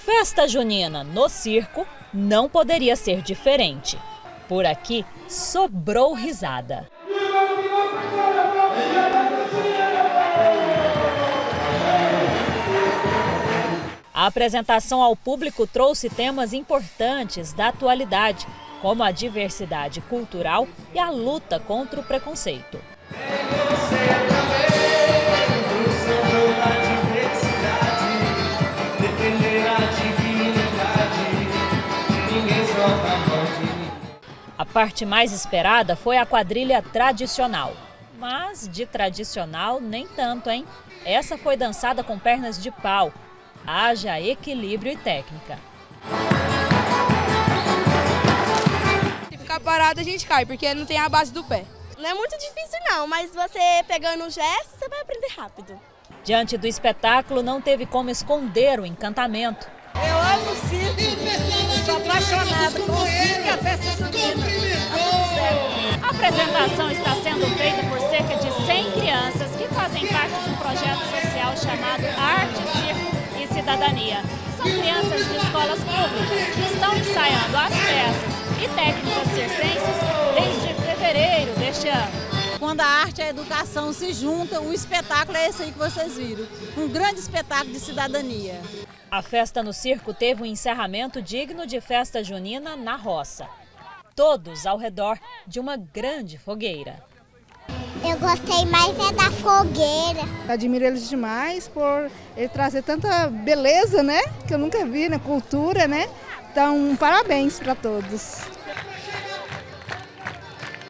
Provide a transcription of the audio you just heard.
Festa junina no circo não poderia ser diferente. Por aqui sobrou risada. A apresentação ao público trouxe temas importantes da atualidade, como a diversidade cultural e a luta contra o preconceito. A parte mais esperada foi a quadrilha tradicional. Mas de tradicional nem tanto, hein? Essa foi dançada com pernas de pau. Haja equilíbrio e técnica. Se ficar parado a gente cai, porque não tem a base do pé. Não é muito difícil não, mas você pegando o gesto, você vai aprender rápido. Diante do espetáculo não teve como esconder o encantamento. Eu amo circo, sou apaixonada com circo e a festa junina. A apresentação está sendo feita por cerca de 100 crianças que fazem parte de um projeto social chamado Arte, Circo e Cidadania. São crianças de escolas públicas que estão ensaiando as peças e técnicas circenses desde fevereiro deste ano. Quando a arte e a educação se juntam, o espetáculo é esse aí que vocês viram. Um grande espetáculo de cidadania. A festa no circo teve um encerramento digno de festa junina na roça. Todos ao redor de uma grande fogueira. Eu gostei mais da fogueira. Admiro eles demais por ele trazer tanta beleza, né? Que eu nunca vi na cultura, né? Então, parabéns para todos.